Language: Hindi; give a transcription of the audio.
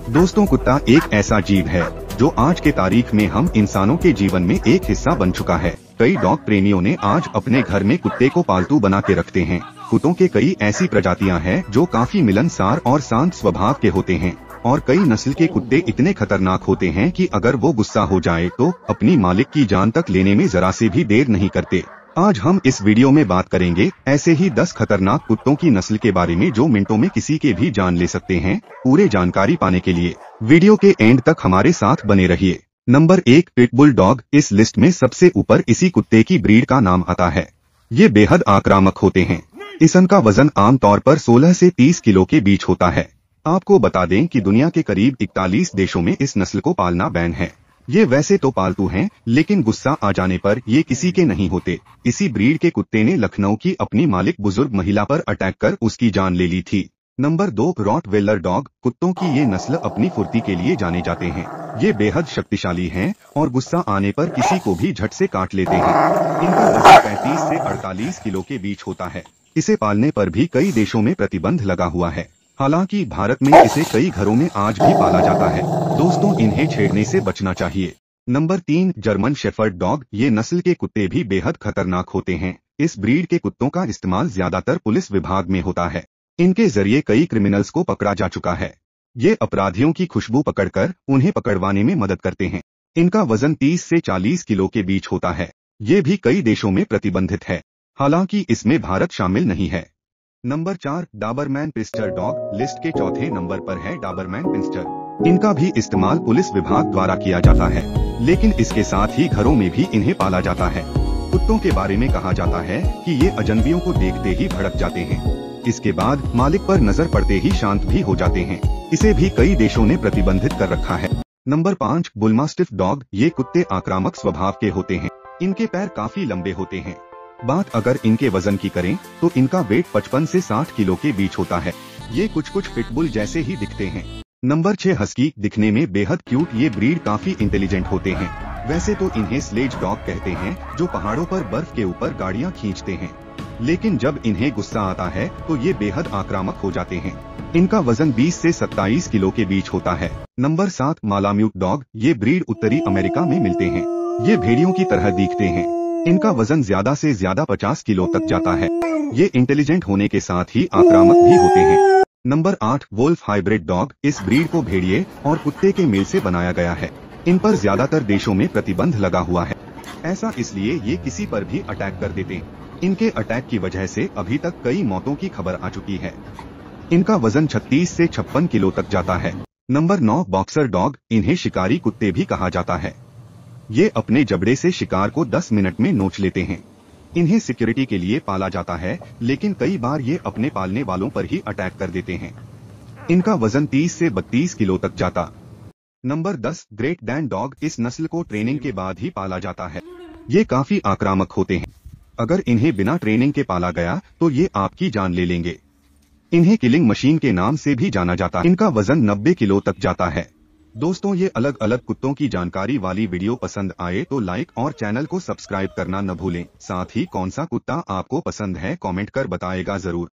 दोस्तों, कुत्ता एक ऐसा जीव है जो आज के तारीख में हम इंसानों के जीवन में एक हिस्सा बन चुका है। कई डॉग प्रेमियों ने आज अपने घर में कुत्ते को पालतू बना के रखते हैं। कुत्तों के कई ऐसी प्रजातियां हैं जो काफी मिलनसार और शांत स्वभाव के होते हैं और कई नस्ल के कुत्ते इतने खतरनाक होते हैं कि अगर वो गुस्सा हो जाए तो अपनी मालिक की जान तक लेने में जरा से भी देर नहीं करते। आज हम इस वीडियो में बात करेंगे ऐसे ही 10 खतरनाक कुत्तों की नस्ल के बारे में जो मिनटों में किसी के भी जान ले सकते हैं। पूरे जानकारी पाने के लिए वीडियो के एंड तक हमारे साथ बने रहिए। Number 1, pitbull dog. इस लिस्ट में सबसे ऊपर इसी कुत्ते की ब्रीड का नाम आता है। ये बेहद आक्रामक होते हैं। इनका वजन आमतौर पर 16 से 30 किलो के बीच होता है। आपको बता दें कि दुनिया के करीब 41 देशों में इस नस्ल को पालना बैन है। ये वैसे तो पालतू हैं, लेकिन गुस्सा आ जाने पर ये किसी के नहीं होते। इसी ब्रीड के कुत्ते ने लखनऊ की अपनी मालिक बुजुर्ग महिला पर अटैक कर उसकी जान ले ली थी। Number 2, Rottweiler dog. कुत्तों की ये नस्ल अपनी फुर्ती के लिए जाने जाते हैं। ये बेहद शक्तिशाली हैं और गुस्सा आने पर किसी को भी झट से काट लेते हैं। इनका वजन 35 से 48 किलो के बीच होता है। इसे पालने पर भी कई देशों में प्रतिबंध लगा हुआ है। हालांकि भारत में इसे कई घरों में आज भी पाला जाता है। दोस्तों, इन्हें छेड़ने से बचना चाहिए। Number 3, German shepherd dog. ये नस्ल के कुत्ते भी बेहद खतरनाक होते हैं। इस ब्रीड के कुत्तों का इस्तेमाल ज्यादातर पुलिस विभाग में होता है। इनके जरिए कई क्रिमिनल्स को पकड़ा जा चुका है। ये अपराधियों की खुशबू पकड़कर उन्हें पकड़वाने में मदद करते हैं। इनका वजन 30 से 40 किलो के बीच होता है। ये भी कई देशों में प्रतिबंधित है, हालांकि इसमें भारत शामिल नहीं है। Number 4, Doberman pinscher dog. List के चौथे नंबर पर है डाबरमैन पिन्स्टर। इनका भी इस्तेमाल पुलिस विभाग द्वारा किया जाता है, लेकिन इसके साथ ही घरों में भी इन्हें पाला जाता है। कुत्तों के बारे में कहा जाता है कि ये अजनबियों को देखते ही भड़क जाते हैं। इसके बाद मालिक पर नजर पड़ते ही शांत भी हो जाते हैं। इसे भी कई देशों ने प्रतिबंधित कर रखा है। Number 5, bullmastiff dog. ये कुत्ते आक्रामक स्वभाव के होते हैं। इनके पैर काफी लंबे होते हैं। बात अगर इनके वजन की करें तो इनका वेट 55 से 60 किलो के बीच होता है। ये कुछ पिटबुल जैसे ही दिखते हैं। Number 6, husky. दिखने में बेहद क्यूट ये ब्रीड काफी इंटेलिजेंट होते हैं। वैसे तो इन्हें स्लेज डॉग कहते हैं, जो पहाड़ों पर बर्फ के ऊपर गाड़ियां खींचते हैं, लेकिन जब इन्हें गुस्सा आता है तो ये बेहद आक्रामक हो जाते हैं। इनका वजन 20 से 27 किलो के बीच होता है। Number 7, malamute dog. ये ब्रीड उत्तरी अमेरिका में मिलते हैं। ये भेड़ियों की तरह दिखते हैं। इनका वजन ज्यादा से ज्यादा 50 किलो तक जाता है। ये इंटेलिजेंट होने के साथ ही आक्रामक भी होते हैं। Number 8, wolf hybrid dog. इस ब्रीड को भेड़िए और कुत्ते के मेल से बनाया गया है। इन पर ज्यादातर देशों में प्रतिबंध लगा हुआ है। ऐसा इसलिए ये किसी पर भी अटैक कर देते हैं। इनके अटैक की वजह से अभी तक कई मौतों की खबर आ चुकी है। इनका वजन 36 से 56 किलो तक जाता है। Number 9, boxer dog. इन्हें शिकारी कुत्ते भी कहा जाता है। ये अपने जबड़े से शिकार को 10 मिनट में नोच लेते हैं। इन्हें सिक्योरिटी के लिए पाला जाता है, लेकिन कई बार ये अपने पालने वालों पर ही अटैक कर देते हैं। इनका वजन 30 से 32 किलो तक जाता। Number 10, great Dane dog. इस नस्ल को ट्रेनिंग के बाद ही पाला जाता है। ये काफी आक्रामक होते हैं। अगर इन्हें बिना ट्रेनिंग के पाला गया तो ये आपकी जान ले लेंगे। इन्हें किलिंग मशीन के नाम से भी जाना जाता है। इनका वजन 90 किलो तक जाता है। दोस्तों, ये अलग अलग कुत्तों की जानकारी वाली वीडियो पसंद आए तो लाइक और चैनल को सब्सक्राइब करना न भूलें। साथ ही कौन सा कुत्ता आपको पसंद है कमेंट कर बताएगा जरूर।